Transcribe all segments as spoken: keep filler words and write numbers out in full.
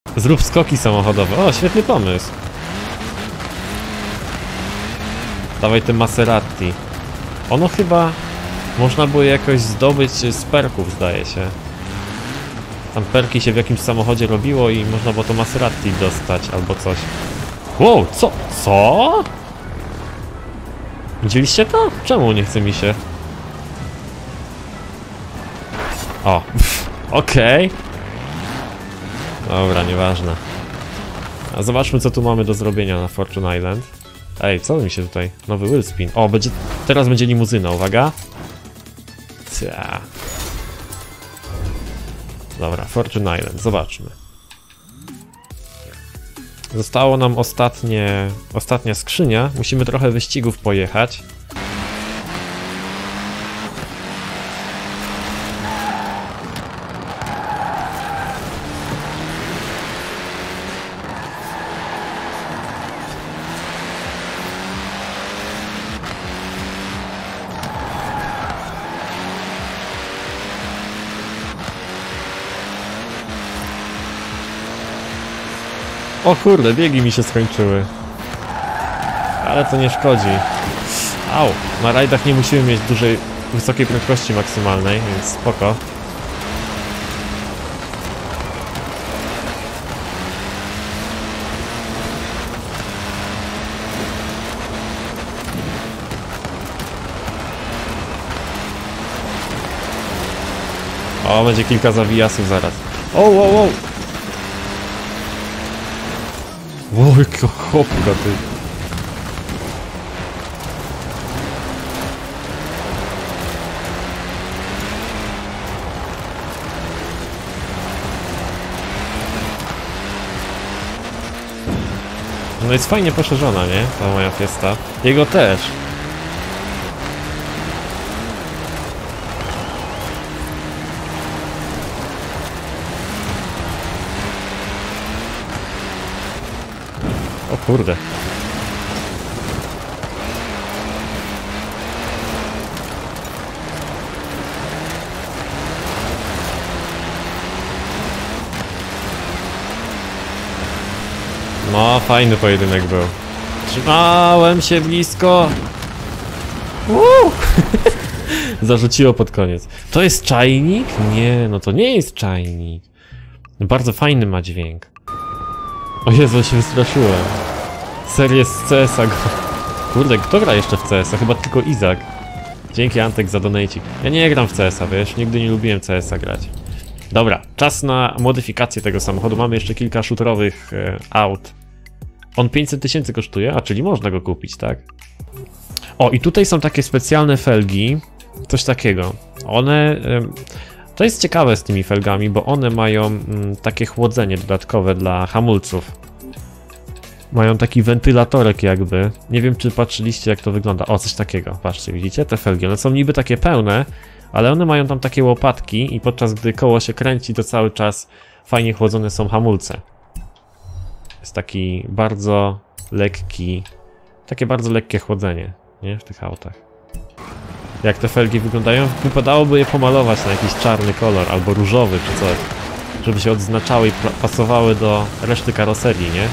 Zrób skoki samochodowe. O, świetny pomysł. Dawaj te Maserati. Ono chyba można było jakoś zdobyć z perków, zdaje się. Tam perki się w jakimś samochodzie robiło i można było to Maserati dostać albo coś. Wow, co? Co? Widzieliście to? Czemu nie chce mi się? O, okej. Okay. Dobra, nieważne. A zobaczmy, co tu mamy do zrobienia na Fortune Island. Ej, co mi się tutaj? Nowy wheelspin. O, będzie... teraz będzie limuzyna, uwaga. Cia. Dobra, Fortune Island, zobaczmy. Zostało nam ostatnie... ostatnia skrzynia. Musimy trochę wyścigów pojechać. O kurde, biegi mi się skończyły. Ale to nie szkodzi. Au, na rajdach nie musimy mieć dużej, wysokiej prędkości maksymalnej, więc spoko. O, będzie kilka zawijasów zaraz. O, wow, wow. Wow, jaka chopka, ty. No jest fajnie poszerzona, nie? Ta moja Fiesta. Jego też. O kurde. No, fajny pojedynek był. Trzymałem się blisko. Uuu. Zarzuciło pod koniec. To jest czajnik? Nie, no to nie jest czajnik. Bardzo fajny ma dźwięk. O Jezu, się wystraszyłem. Serię z C S a go. Kurde, kto gra jeszcze w C S a? Chyba tylko Izak. Dzięki Antek za donajcik. Ja nie gram w C S a, wiesz? Nigdy nie lubiłem C S a grać. Dobra, czas na modyfikację tego samochodu. Mamy jeszcze kilka shooterowych e, aut. On pięćset tysięcy kosztuje, a czyli można go kupić, tak? O, i tutaj są takie specjalne felgi. Coś takiego. One... E, to jest ciekawe z tymi felgami, bo one mają mm, takie chłodzenie dodatkowe dla hamulców. Mają taki wentylatorek jakby. Nie wiem, czy patrzyliście, jak to wygląda. O, coś takiego. Patrzcie, widzicie? Te felgi. One są niby takie pełne, ale one mają tam takie łopatki i podczas gdy koło się kręci, to cały czas fajnie chłodzone są hamulce. Jest taki bardzo lekki, takie bardzo lekkie chłodzenie, nie? W tych autach. Jak te felgi wyglądają? Wypadałoby je pomalować na jakiś czarny kolor albo różowy czy coś, żeby się odznaczały i pasowały do reszty karoserii, nie?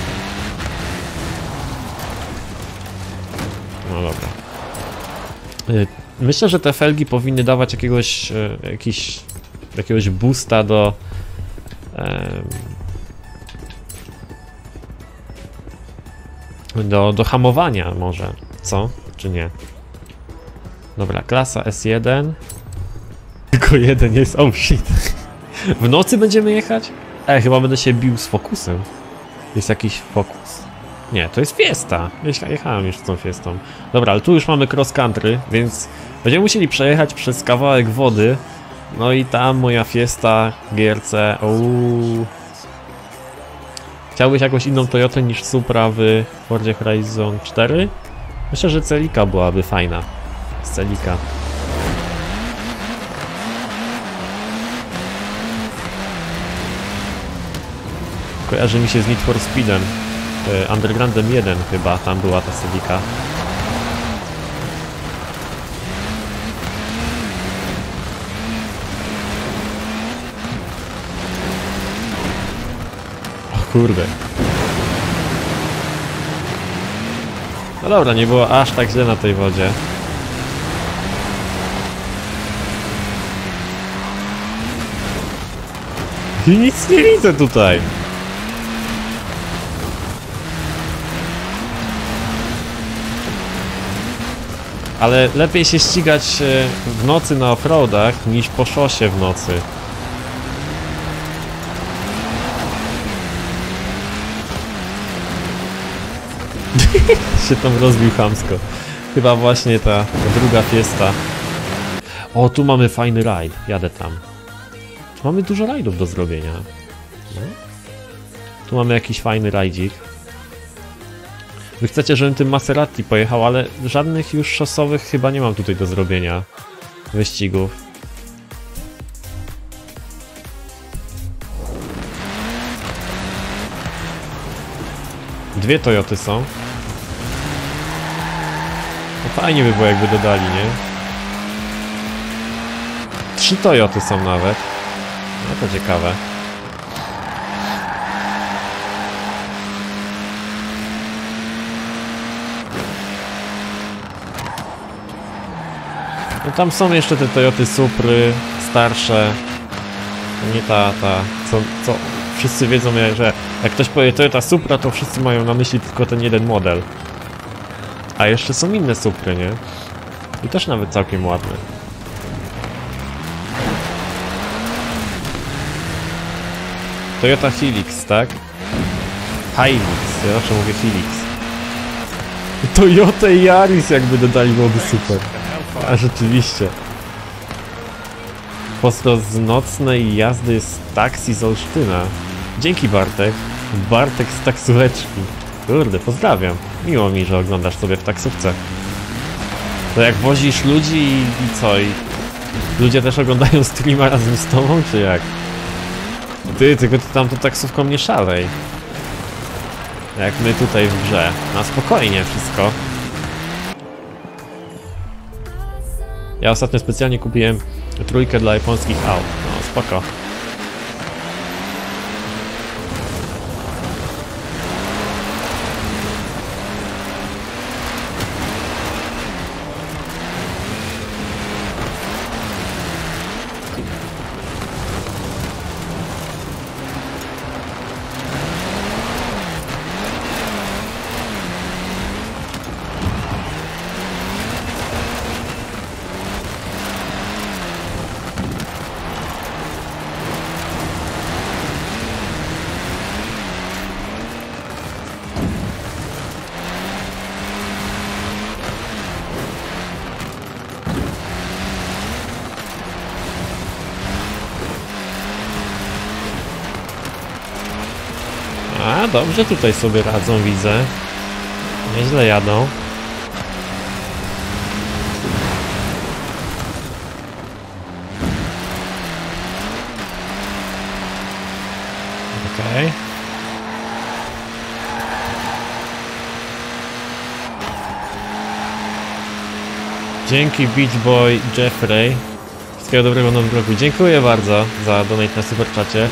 No dobra. Myślę, że te felgi powinny dawać jakiegoś, jakiś, jakiegoś boosta do do, do hamowania może, co? Czy nie? Dobra, klasa S jeden. Tylko jeden jest, oh shit. W nocy będziemy jechać? Ej, chyba będę się bił z Focusem. Jest jakiś Focus. Nie, to jest Fiesta. Jechałem już z tą Fiestą. Dobra, ale tu już mamy cross country, więc będziemy musieli przejechać przez kawałek wody. No i tam moja Fiesta, G R C. Uuu. Chciałbyś jakąś inną Toyotę niż Supra w Fordzie Horizon cztery? Myślę, że Celica byłaby fajna. Z Celica. Kojarzy mi się z Need for Speedem. Undergroundem jeden chyba, tam była ta Celica. O kurde. No dobra, nie było aż tak źle na tej wodzie. I nic nie widzę tutaj. Ale lepiej się ścigać w nocy na offroadach niż po szosie w nocy. się tam rozbił chamsko. Chyba właśnie ta, ta druga fiesta. O, tu mamy fajny rajd. Jadę tam. Tu mamy dużo rajdów do zrobienia. No. Tu mamy jakiś fajny rajdzik. Wy chcecie, żebym tym Maserati pojechał, ale żadnych już szosowych chyba nie mam tutaj do zrobienia wyścigów. Dwie Toyoty są. No fajnie by było, jakby dodali, nie? Trzy Toyoty są nawet. No to ciekawe. No tam są jeszcze te Toyoty Supry, starsze. Nie ta, ta, co, co wszyscy wiedzą, że jak ktoś powie Toyota Supra, to wszyscy mają na myśli tylko ten jeden model. A jeszcze są inne Supry, nie? I też nawet całkiem ładne. Toyota Hilux, tak? Hilux, ja zawsze mówię Hilux. Toyota Yaris jakby dodali, byłoby super. A rzeczywiście. Pozdro z nocnej jazdy z taksi z Olsztyna. Dzięki Bartek. Bartek z taksóweczki. Kurde, pozdrawiam. Miło mi, że oglądasz sobie w taksówce. To jak wozisz ludzi i, i co? I ludzie też oglądają streama razem z tobą, czy jak? Ty, tylko ty tam to taksówką nie szalej. Jak my tutaj w grze. Na spokojnie wszystko. Ja ostatnio specjalnie kupiłem trójkę dla japońskich aut. No spoko. A, dobrze tutaj sobie radzą, widzę. Nieźle jadą. Okej. Okay. Dzięki Beach Boy Jeffrey. Wszystkiego dobrego w nowym roku. Dziękuję bardzo za donate na superczacie.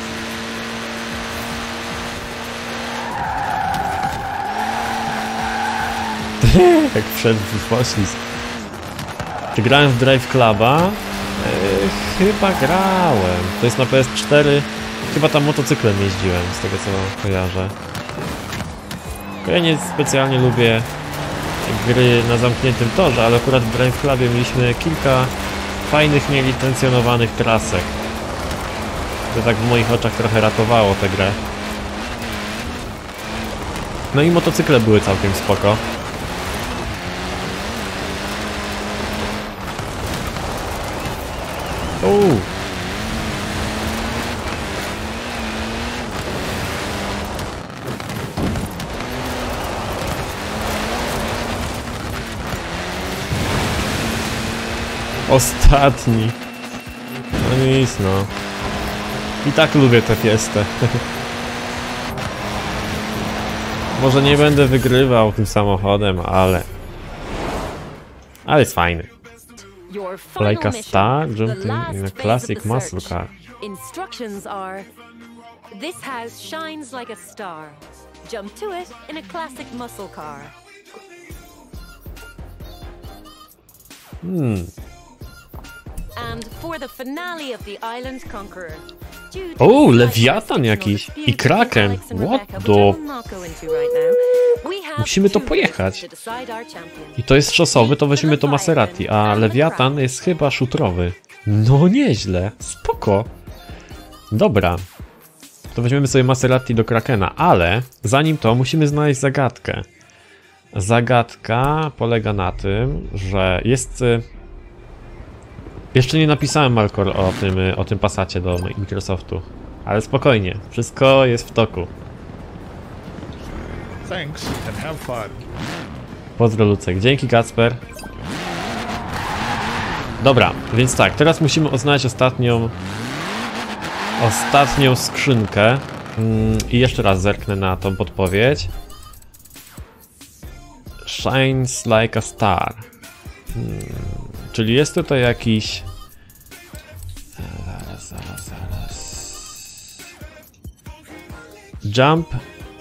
Jak wszedł w poślizg. Czy grałem w Drive Cluba? Eee, chyba grałem. To jest na P S cztery. Chyba tam motocyklem jeździłem, z tego co kojarzę. Ja nie specjalnie lubię gry na zamkniętym torze, ale akurat w Drive Clubie mieliśmy kilka fajnych, nielicencjonowanych trasek. To tak w moich oczach trochę ratowało tę grę. No i motocykle były całkiem spoko. Uuu. Ostatni. No nic, no. I tak lubię tę fiestę. Może nie będę wygrywał tym samochodem, ale... Ale jest fajny. Like a star, jumping in a classic muscle car. Instructions are, this house shines like a star. Jump to it in a classic muscle car. Hmm. And for the finale of the Island Conqueror. O, Lewiatan jakiś i Kraken. What the... Musimy to pojechać. I to jest szosowy, to weźmiemy to Maserati, a Lewiatan jest chyba szutrowy. No nieźle, spoko. Dobra. To weźmiemy sobie Maserati do Krakena, ale zanim to musimy znaleźć zagadkę. Zagadka polega na tym, że jest... Jeszcze nie napisałem, Malkor, o tym, o tym Passacie do Microsoftu. Ale spokojnie, wszystko jest w toku. Thanks and have fun. Pozdro, Lucek. Dzięki, Kacper. Dobra, więc tak, teraz musimy znaleźć ostatnią... Ostatnią skrzynkę. I jeszcze raz zerknę na tą podpowiedź. Shines like a star. Hmm. Czyli jest tutaj jakiś... Zaraz, zaraz, zaraz... Jump.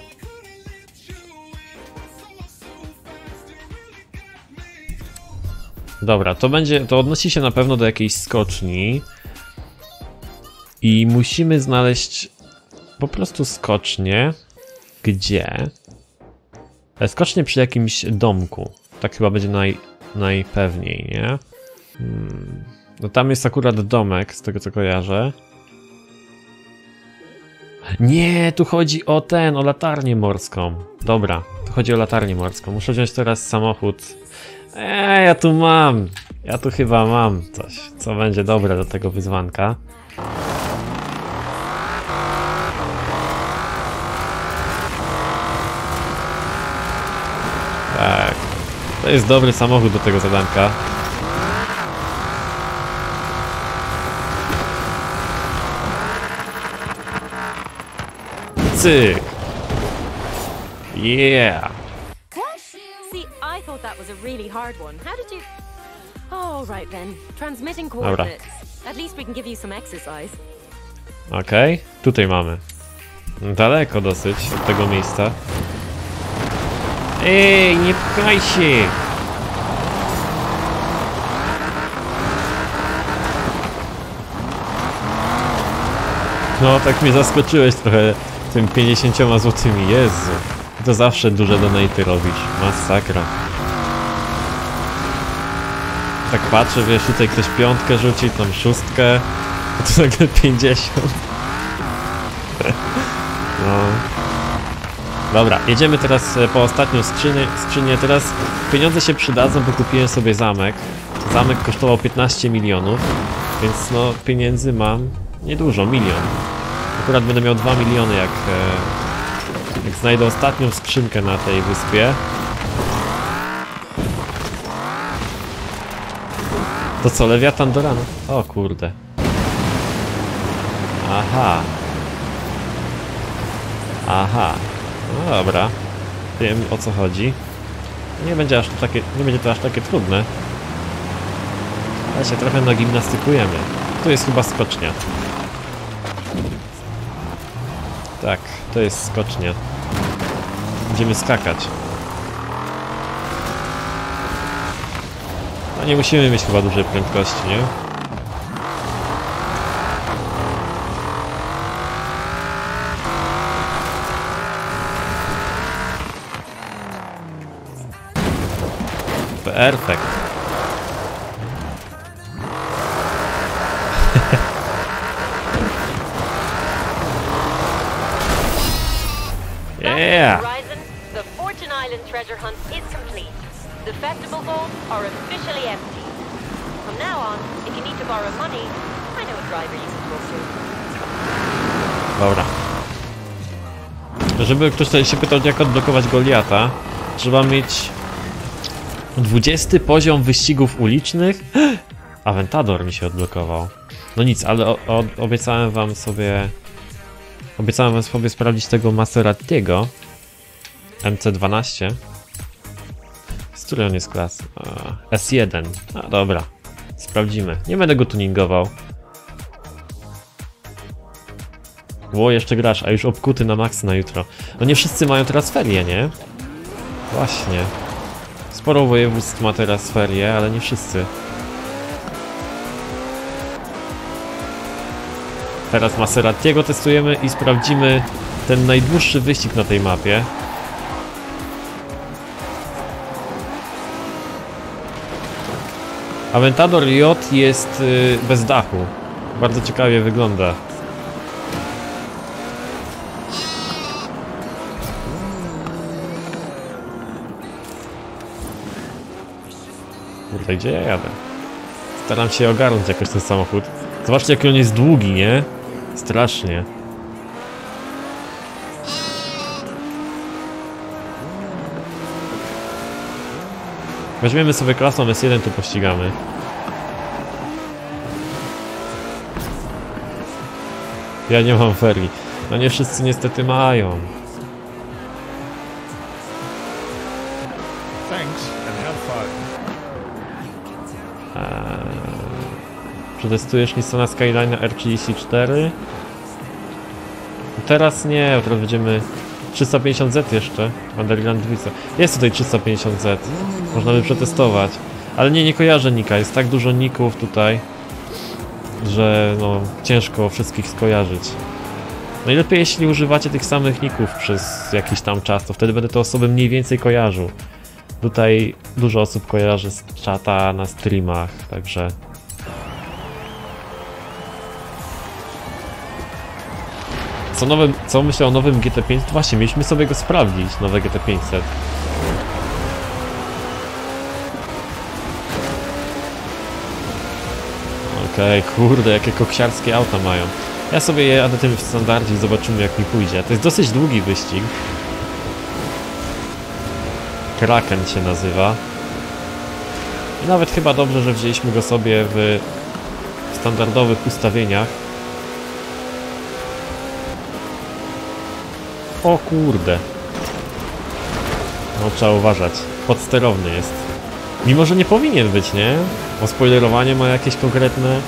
Dobra, to będzie... To odnosi się na pewno do jakiejś skoczni. I musimy znaleźć po prostu skocznię. Gdzie? Skocznię przy jakimś domku. Tak chyba będzie naj, najpewniej, nie? Hmm. No tam jest akurat domek, z tego co kojarzę. Nie, tu chodzi o ten, o latarnię morską. Dobra, tu chodzi o latarnię morską. Muszę wziąć teraz samochód. Eee, ja tu mam. Ja tu chyba mam coś, co będzie dobre do tego wyzwanka. Tak, to jest dobry samochód do tego zadanka. Cyk! Yeah! See, I thought that was a really hard one. How did you... Oh, right then. Transmitting Dobra. coordinates. At least we can give you some exercise. Okej, okay. Tutaj mamy. Daleko dosyć od tego miejsca. Ej, nie pchaj się! No, tak mnie zaskoczyłeś trochę tym pięćdziesięcioma złotymi. Jezu, to zawsze duże donaty robisz. Masakra. Tak patrzę, wiesz, tutaj ktoś piątkę rzuci, tam szóstkę, a tu nagle pięćdziesiąt. No. Dobra, jedziemy teraz po ostatnią skrzynię, skrzynię. Teraz pieniądze się przydadzą, bo kupiłem sobie zamek. Zamek kosztował piętnaście milionów, więc no pieniędzy mam niedużo, milion. Akurat będę miał dwa miliony, jak, jak znajdę ostatnią skrzynkę na tej wyspie. To co, Lewiatan do rana? O kurde. Aha. Aha. No dobra. Wiem, o co chodzi. Nie będzie aż takie, nie będzie to aż takie trudne. Ale się trochę nagimnastykujemy. Tu jest chyba skocznia. Tak, to jest skocznia. Będziemy skakać. No nie musimy mieć chyba dużej prędkości, nie? Perfekt. Yeah. Horizon, the Fortune Island treasure hunt is complete. The festival vaults are officially empty. From now on, if you need to borrow money, I know a driver you can talk to. Dobra. Żeby ktoś tutaj się pytał, jak odblokować Goliata, trzeba mieć dwudziesty poziom wyścigów ulicznych. Aventador mi się odblokował. No nic, ale o, o, obiecałem wam sobie... Obiecałem wam sobie sprawdzić tego Maseratiego. M C dwanaście. Z której on jest klas? A, S jeden. A dobra. Sprawdzimy. Nie będę go tuningował. O, jeszcze grasz, a już obkuty na maksy na jutro. No nie wszyscy mają teraz ferie, nie? Właśnie. Sporo województw ma teraz ferie, ale nie wszyscy. Teraz Maseratiego testujemy i sprawdzimy ten najdłuższy wyścig na tej mapie. Aventador J jest y, bez dachu. Bardzo ciekawie wygląda. Kurde, gdzie ja jadę? Staram się ogarnąć jakoś ten samochód. Zobaczcie, jaki on jest długi, nie? Strasznie. Weźmiemy sobie klasą S jeden, tu pościgamy. Ja nie mam ferii. No nie wszyscy niestety mają. Thanks and have fun. Eee, przetestujesz Nissana Skyline'a R trzydzieści cztery? Teraz nie, teraz będziemy... trzysta pięćdziesiąt Z jeszcze, Underground dwa. Jest tutaj trzysta pięćdziesiąt Z. Można by przetestować. Ale nie, nie kojarzę nika. Jest tak dużo ników tutaj, że no ciężko wszystkich skojarzyć. Najlepiej jeśli używacie tych samych ników przez jakiś tam czas, to wtedy będę te osoby mniej więcej kojarzył. Tutaj dużo osób kojarzy z czata na streamach, także... Co, nowe, co myślę o nowym G T pięćset? Właśnie, mieliśmy sobie go sprawdzić, nowe G T pięćset. Okej, okay, kurde, jakie koksiarskie auta mają. Ja sobie jadę tym w standardzie i zobaczymy, jak mi pójdzie. To jest dosyć długi wyścig. Kraken się nazywa. I nawet chyba dobrze, że wzięliśmy go sobie w standardowych ustawieniach. O kurde. No trzeba uważać. Podsterowny jest. Mimo, że nie powinien być, nie? O spoilerowanie ma jakieś konkretne...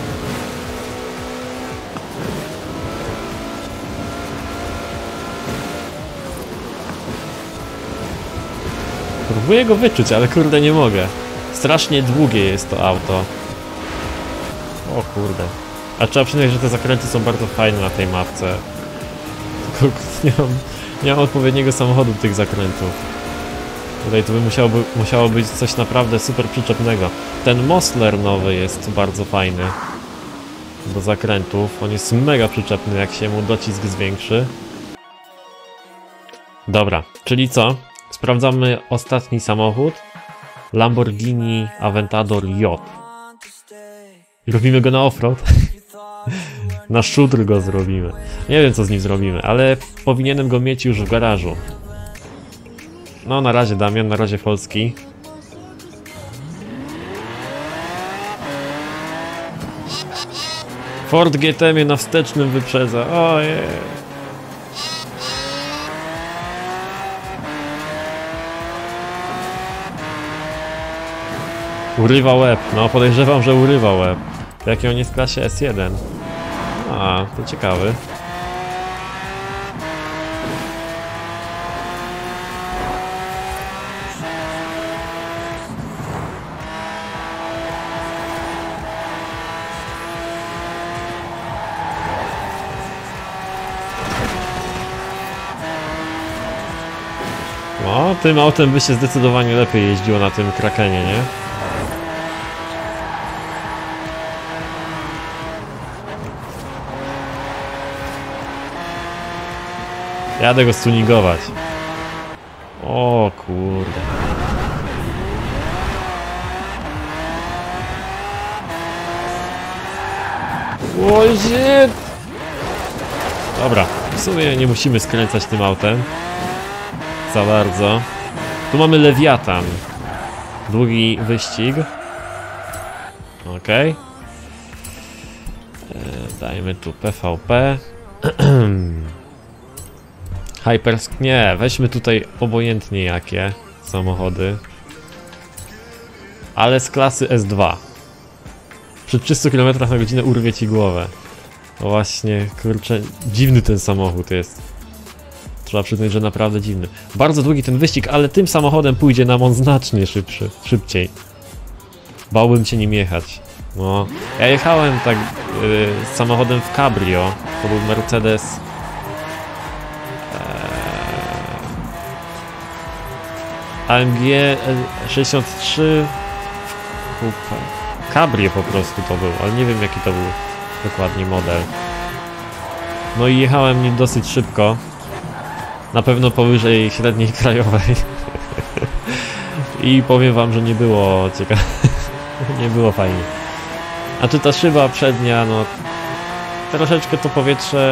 Próbuję go wyczuć, ale kurde nie mogę. Strasznie długie jest to auto. O kurde. A trzeba przyznać, że te zakręty są bardzo fajne na tej mapce. Tylko nie mam, nie mam odpowiedniego samochodu do tych zakrętów. Tutaj to by musiało, by musiało być coś naprawdę super przyczepnego. Ten Mosler nowy jest bardzo fajny do zakrętów. On jest mega przyczepny, jak się mu docisk zwiększy. Dobra, czyli co? Sprawdzamy ostatni samochód. Lamborghini Aventador J. I robimy go na offroad. Na szudr go zrobimy. Nie wiem, co z nim zrobimy, ale powinienem go mieć już w garażu. No na razie Damian, na razie Polski. Ford G T mnie na wstecznym wyprzedza. Ojej. Urywa łeb. No podejrzewam, że urywa łeb. Jaki on jest w klasie S jeden. A, to ciekawy. No, tym autem by się zdecydowanie lepiej jeździło na tym Krakenie, nie? Jadę go stuningować. O kurde. O shit! Dobra, w sumie nie musimy skręcać tym autem za bardzo. Tu mamy Lewiatan. Długi wyścig. Okej. Okay. Dajmy tu P V P. Hypersk... Nie, weźmy tutaj obojętnie jakie samochody. Ale z klasy S dwa. Przy trzystu kilometrach na godzinę urwie ci głowę. No właśnie, kurczę, dziwny ten samochód jest. Trzeba przyznać, że naprawdę dziwny. Bardzo długi ten wyścig, ale tym samochodem pójdzie nam on znacznie szybszy, szybciej. Bałbym się nim jechać. No, ja jechałem tak yy, z samochodem w cabrio. To był Mercedes. Ee, A M G sześćdziesiąt trzy. Kupa. Cabrio po prostu to był, ale nie wiem jaki to był dokładnie model. No i jechałem nim dosyć szybko. Na pewno powyżej średniej krajowej. I powiem wam, że nie było ciekawe. Nie było fajnie. A czy ta szyba przednia, no troszeczkę to powietrze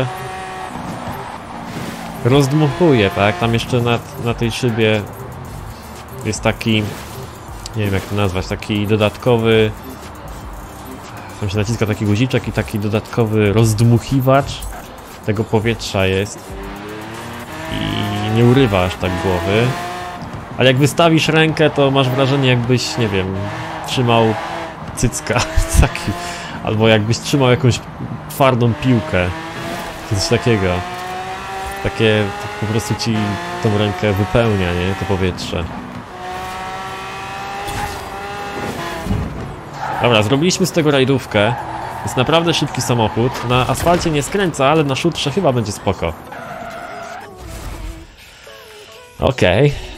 rozdmuchuje, tak? Tam jeszcze na, na tej szybie jest taki, nie wiem jak to nazwać, taki dodatkowy, tam się naciska taki guziczek i taki dodatkowy rozdmuchiwacz tego powietrza jest i nie urywa aż tak głowy. Ale jak wystawisz rękę, to masz wrażenie, jakbyś, nie wiem, trzymał cycka, taki, albo jakbyś trzymał jakąś twardą piłkę, coś takiego. Takie, tak po prostu ci tą rękę wypełnia, nie, to powietrze. Dobra, zrobiliśmy z tego rajdówkę. Jest naprawdę szybki samochód. Na asfalcie nie skręca, ale na szutrze chyba będzie spoko. Okej. Okay.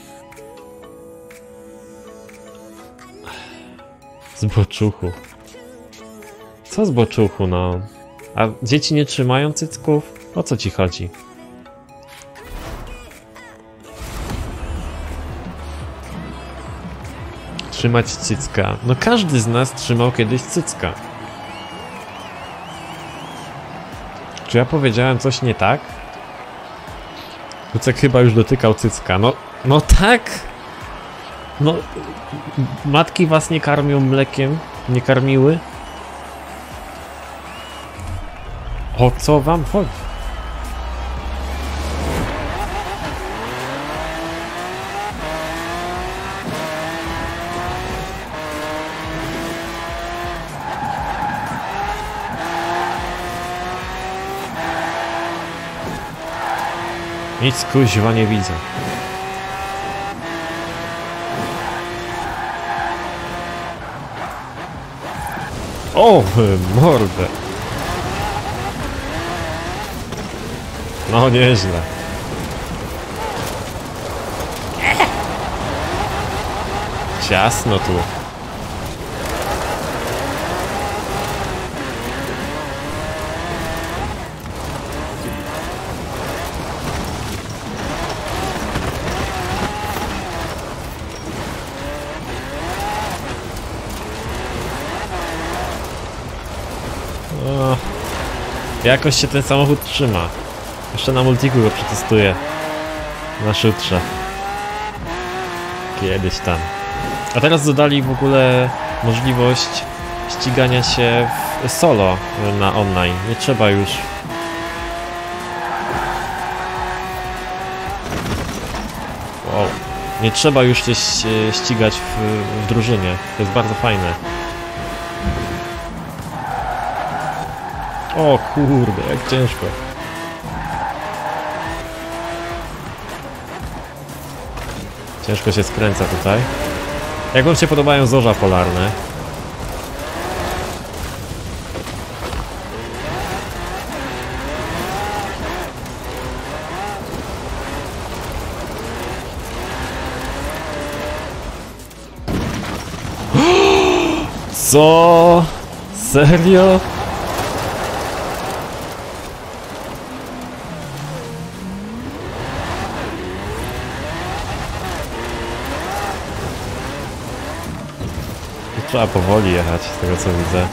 Zboczuchu. Co zboczuchu, no? A dzieci nie trzymają cycków? O co ci chodzi? Trzymać cycka. No każdy z nas trzymał kiedyś cycka. Czy ja powiedziałem coś nie tak? Kucek chyba już dotykał cycka. No, no tak! No, matki was nie karmią mlekiem? Nie karmiły? O co wam chodzi? Nic kuźwa nie widzę. O, mordę. No nieźle. Ciasno tu. O, jakoś się ten samochód trzyma. Jeszcze na multiku go przetestuję. Na szutrze. Kiedyś tam. A teraz dodali w ogóle możliwość ścigania się w solo na online. Nie trzeba już... Wow. Nie trzeba już się ścigać w, w drużynie. To jest bardzo fajne. O kurde, jak ciężko. Ciężko się skręca tutaj. Jak wam się podobają zorza polarne? Co? Serio? Trzeba powoli jechać, z tego co widzę.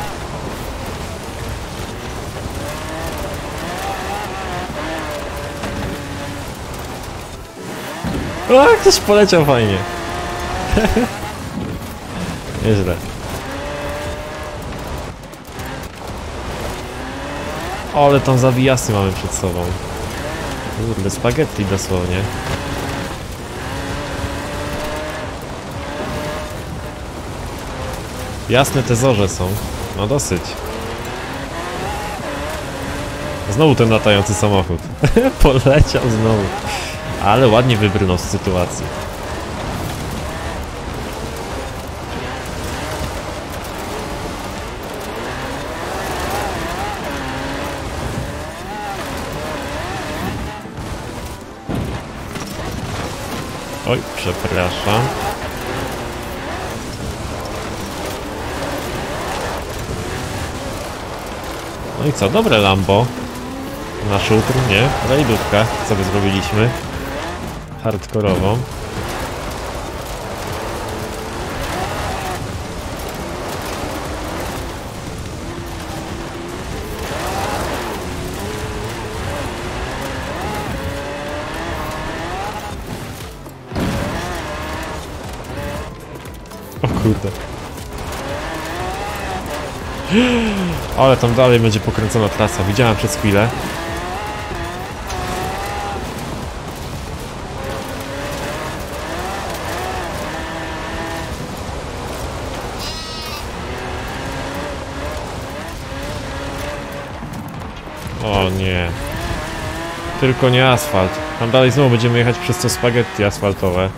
O, ktoś poleciał fajnie. Nieźle. O, ale tam zawijasy mamy przed sobą. Kurde, spaghetti dosłownie. Jasne te zorze są. No dosyć. znowu ten latający samochód. Poleciał znowu. Ale ładnie wybrnął z sytuacji. Oj, przepraszam. No i co, dobre Lambo. Na szutr, nie? Rajdówkę sobie zrobiliśmy. Hardkorową. O kurde. Ale tam dalej będzie pokręcona trasa. Widziałem przez chwilę. O nie. Tylko nie asfalt. Tam dalej znowu będziemy jechać przez to spaghetti asfaltowe.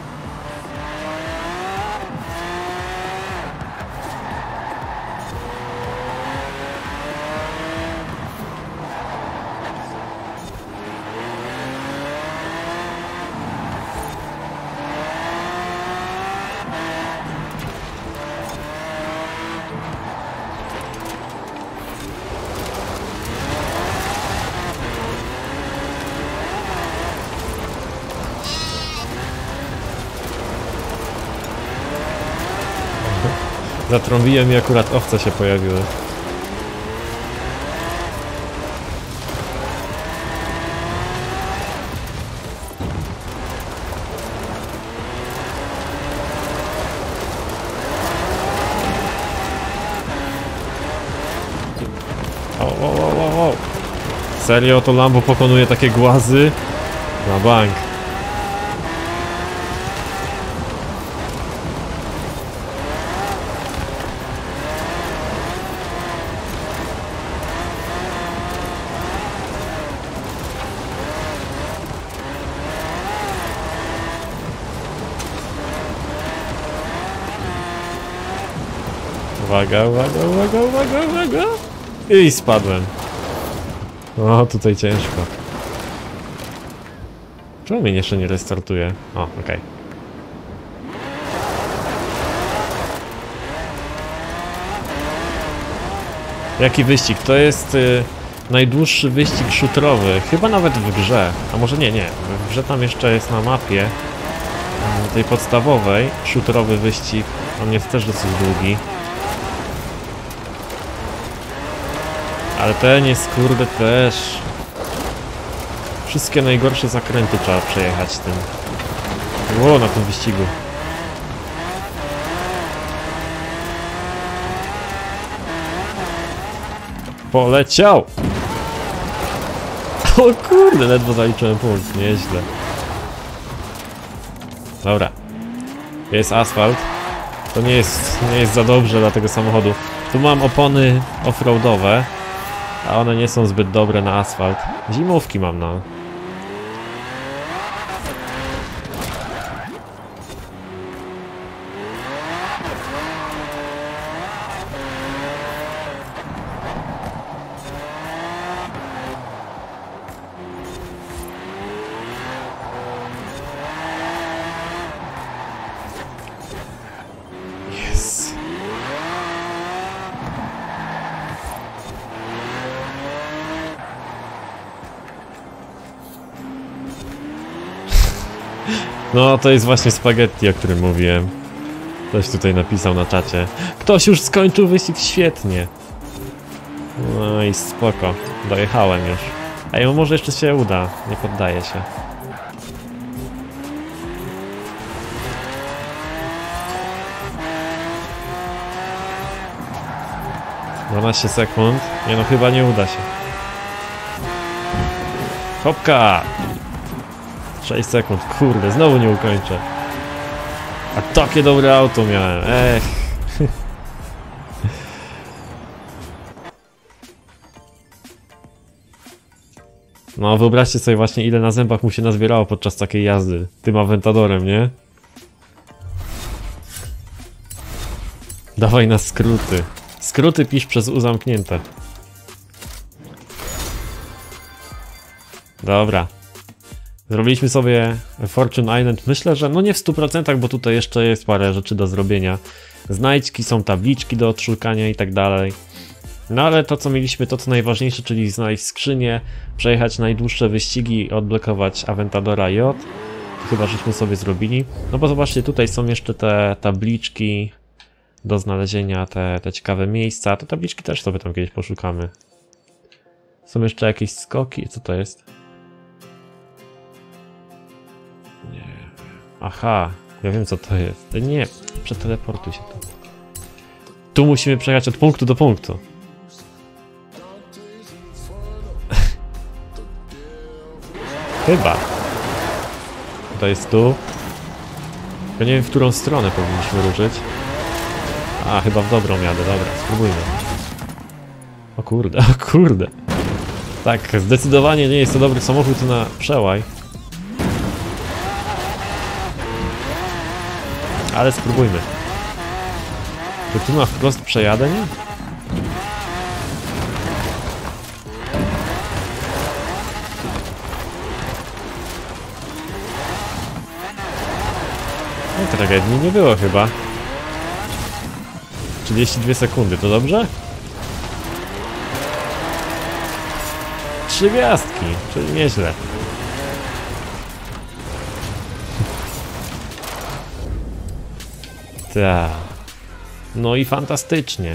Zatrąbiłem i akurat owce się pojawiły. O, o, o, o. Serio to Lambo pokonuje takie głazy? Na bank. Uwaga, uwaga, uwaga, uwaga, uwaga! I spadłem. O, tutaj ciężko. Czemu mnie jeszcze nie restartuje? O, okej. Okay. Jaki wyścig? To jest y, najdłuższy wyścig shooterowy. Chyba nawet w grze. A może nie, nie. W grze tam jeszcze jest na mapie y, tej podstawowej shooterowy wyścig. On jest też dosyć długi. Ale ten jest, kurde, też. Wszystkie najgorsze zakręty trzeba przejechać tym. Ło, na tym wyścigu. Poleciał! O kurde, ledwo zaliczyłem punkt, nieźle. Dobra. Jest asfalt. To nie jest, nie jest za dobrze dla tego samochodu. Tu mam opony offroadowe. A one nie są zbyt dobre na asfalt. Zimówki mam na... Yes. No, to jest właśnie spaghetti, o którym mówiłem. Ktoś tutaj napisał na czacie. Ktoś już skończył wyścig świetnie. No i spoko. Dojechałem już. Ej, no może jeszcze się uda. Nie poddaję się. dwanaście sekund. Nie no, chyba nie uda się. Hopka! sześć sekund, kurde, znowu nie ukończę. A takie dobre auto miałem, ech. No wyobraźcie sobie właśnie, ile na zębach mu się nazbierało podczas takiej jazdy. Tym Aventadorem, nie? Dawaj na skróty. Skróty pisz przez U zamknięte. Dobra. Zrobiliśmy sobie Fortune Island. Myślę, że no nie w stu procentach, bo tutaj jeszcze jest parę rzeczy do zrobienia. Znajdźki, są tabliczki do odszukania i tak dalej. No ale to co mieliśmy, to co najważniejsze, czyli znaleźć skrzynię, przejechać najdłuższe wyścigi i odblokować Aventadora J. Chyba żeśmy sobie zrobili. No bo zobaczcie, tutaj są jeszcze te tabliczki do znalezienia, te, te ciekawe miejsca. Te tabliczki też sobie tam kiedyś poszukamy. Są jeszcze jakieś skoki. Co to jest? Nie. Aha, ja wiem co to jest. Nie, przeteleportuj się tu. Tu musimy przejechać od punktu do punktu. Chyba. To jest tu. Ja nie wiem, w którą stronę powinniśmy ruszyć. A, chyba w dobrą jadę, dobra, spróbujmy. O kurde, o kurde. Tak, zdecydowanie nie jest to dobry samochód na przełaj. Ale spróbujmy. Czy tu na wprost przejadę, nie? No tragedii nie było chyba. trzydzieści dwie sekundy, to dobrze? Trzy gwiazdki, czyli nieźle. Tak. No i fantastycznie.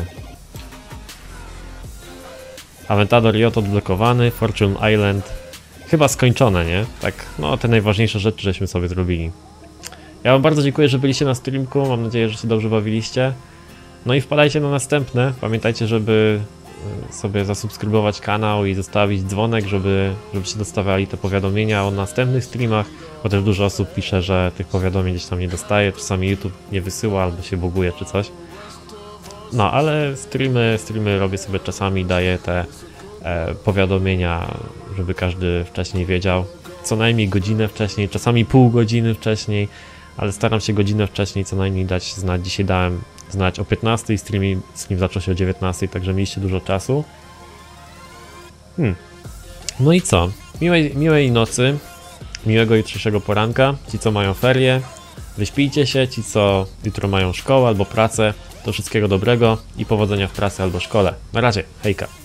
Aventador J odblokowany, Fortune Island chyba skończone, nie? Tak, no te najważniejsze rzeczy żeśmy sobie zrobili. Ja wam bardzo dziękuję, że byliście na streamku, mam nadzieję, że się dobrze bawiliście. No i wpadajcie na następne, pamiętajcie, żeby sobie zasubskrybować kanał i zostawić dzwonek, żeby, żebyście dostawali te powiadomienia o następnych streamach, bo też dużo osób pisze, że tych powiadomień gdzieś tam nie dostaje, czasami YouTube nie wysyła albo się buguje czy coś. No ale streamy, streamy robię sobie czasami, daję te e, powiadomienia, żeby każdy wcześniej wiedział, co najmniej godzinę wcześniej, czasami pół godziny wcześniej, ale staram się godzinę wcześniej co najmniej dać znać. Dzisiaj dałem znać o piętnastej, stream, stream zaczął się o dziewiętnastej, także mieliście dużo czasu. Hmm. No i co? Miłej, miłej nocy, miłego jutrzejszego poranka. Ci co mają ferie, wyśpijcie się, ci co jutro mają szkołę albo pracę, to wszystkiego dobrego i powodzenia w pracy albo szkole. Na razie, hejka.